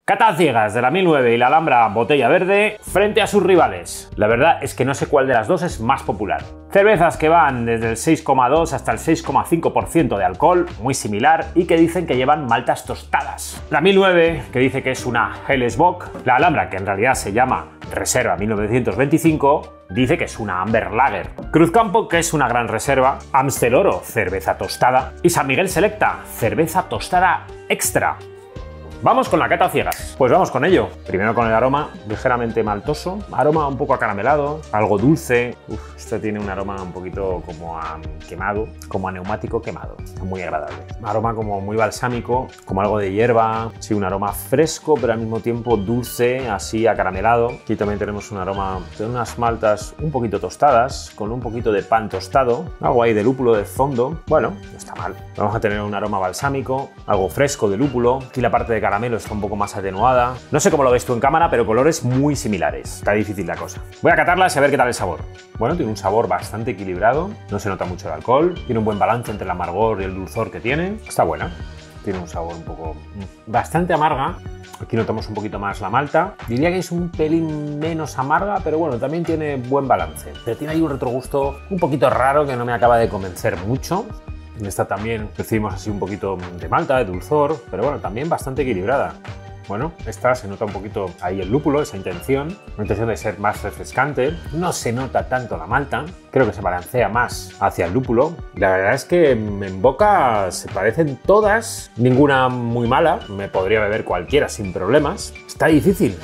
Cata a ciegas de la 1009 y la Alhambra Botella Verde frente a sus rivales. La verdad es que no sé cuál de las dos es más popular. Cervezas que van desde el 6,2 hasta el 6,5% de alcohol, muy similar, y que dicen que llevan maltas tostadas. La 1009, que dice que es una Helles Bock, la Alhambra, que en realidad se llama Reserva 1925, dice que es una Amber Lager. Cruzcampo, que es una gran reserva, Amstel Oro, cerveza tostada, y San Miguel Selecta, cerveza tostada extra. Vamos con la cata a ciegas. Pues vamos con ello. Primero con el aroma ligeramente maltoso, aroma un poco acaramelado, algo dulce. Esto tiene un aroma un poquito como a quemado, como a neumático quemado. Muy agradable. Aroma como muy balsámico, como algo de hierba. Sí, un aroma fresco, pero al mismo tiempo dulce, así acaramelado. Aquí también tenemos un aroma de unas maltas un poquito tostadas, con un poquito de pan tostado, algo ahí de lúpulo de fondo. Bueno, no está mal. Vamos a tener un aroma balsámico, algo fresco de lúpulo. Aquí la parte de caramelo está un poco más atenuada. No sé cómo lo ves tú en cámara, pero colores muy similares. Está difícil la cosa. Voy a catarlas y a ver qué tal el sabor. Bueno, tiene un sabor bastante equilibrado. No se nota mucho el alcohol. Tiene un buen balance entre el amargor y el dulzor que tiene. Está buena. Tiene un sabor un poco bastante amarga. Aquí notamos un poquito más la malta. Diría que es un pelín menos amarga, pero bueno, también tiene buen balance. Pero tiene ahí un retrogusto un poquito raro que no me acaba de convencer mucho. En esta también recibimos así un poquito de malta, de dulzor, pero bueno, también bastante equilibrada. Bueno, esta se nota un poquito ahí el lúpulo, esa intención, una intención de ser más refrescante. No se nota tanto la malta, creo que se balancea más hacia el lúpulo. La verdad es que en boca se parecen todas, ninguna muy mala, me podría beber cualquiera sin problemas. Está difícil.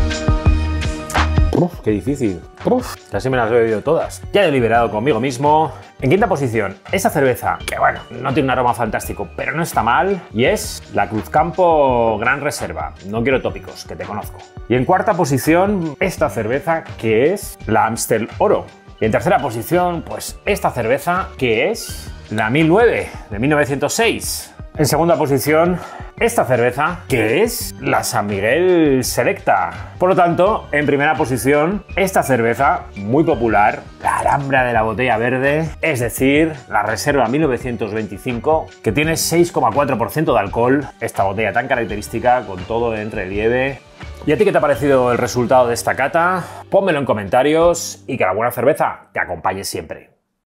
Qué difícil. Casi me las he bebido todas. Ya he deliberado conmigo mismo. En quinta posición, esa cerveza, que bueno, no tiene un aroma fantástico, pero no está mal, y es la Cruzcampo Gran Reserva. No quiero tópicos, que te conozco. Y en cuarta posición, esta cerveza, que es la Amstel Oro. Y en tercera posición, pues esta cerveza, que es la 1009 de 1906. En segunda posición, esta cerveza, que es la San Miguel Selecta. Por lo tanto, en primera posición, esta cerveza muy popular, la Alhambra de la Botella Verde, es decir, la Reserva 1925, que tiene 6,4% de alcohol, esta botella tan característica, con todo en relieve. ¿Y a ti qué te ha parecido el resultado de esta cata? Pónmelo en comentarios y que la buena cerveza te acompañe siempre.